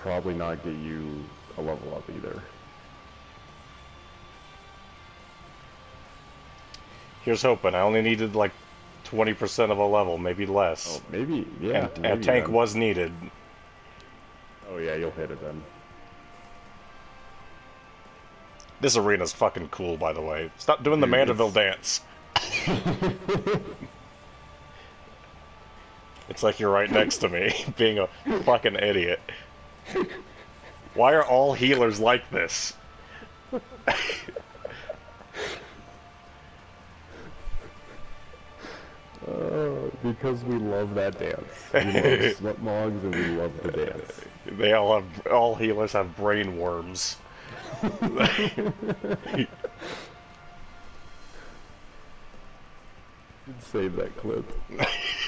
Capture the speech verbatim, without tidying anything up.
probably not get you a level up either. Here's hoping. I only needed like twenty percent of a level, maybe less. Oh, maybe, yeah. And maybe a tank then. was needed. Oh yeah, you'll hit it then. This arena's fucking cool, by the way. Stop doing Dude, the Mandeville it's... dance. It's like you're right next to me, being a fucking idiot. Why are all healers like this? Uh, because we love that dance. We love sweat mogs and we love the dance. They all have, all healers have brain worms. Save that clip.